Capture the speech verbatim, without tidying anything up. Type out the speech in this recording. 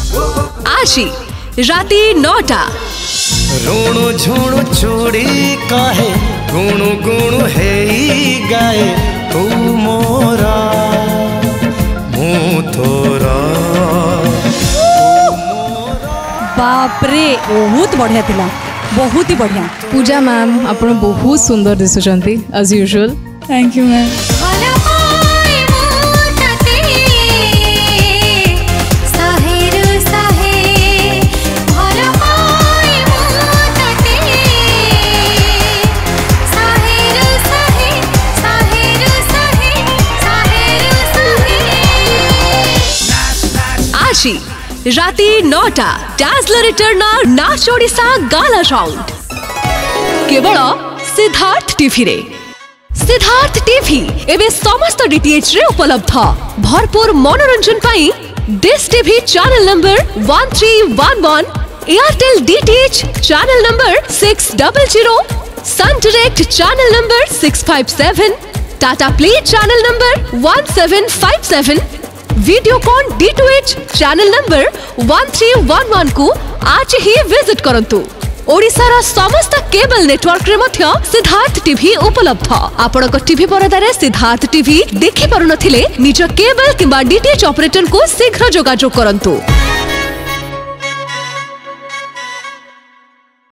आशी राति नौटा। रोणो झोणो चोड़ी काहे गुणु गुणु है गाए तू मोरा मु तोरा। बाप रे बहुत बढ़िया थिला, बहुत ही बढ़िया। पूजा मैम आपण बहुत सुंदर दिसुचंती as usual. Thank you ma'am. आशी राति नौटा डाजलर रिटर्नर नाच ओडिशा गाला साउंड केवल सिद्धार्थ टीवी रे। सिद्धार्थ टीवी एवं समस्त डीटीएच रे उपलब्ध। भरपूर मनोरंजन पाई Dish TV channel number one three one one, Airtel DTH channel number six double zero, Sun Direct channel number six five seven, Tata Play channel number one seven five seven, Videocon D two H channel number one three one one को आज ही visit करंतु। ओडिशार समस्त cable network रे मध्य Siddharth TV उपलब्ध। आपनक TV परदारे Siddharth TV देखि पारुनथिले निज केबल किंबा डीटीएच ऑपरेटर को शीघ्र जोगाजोग करंतु।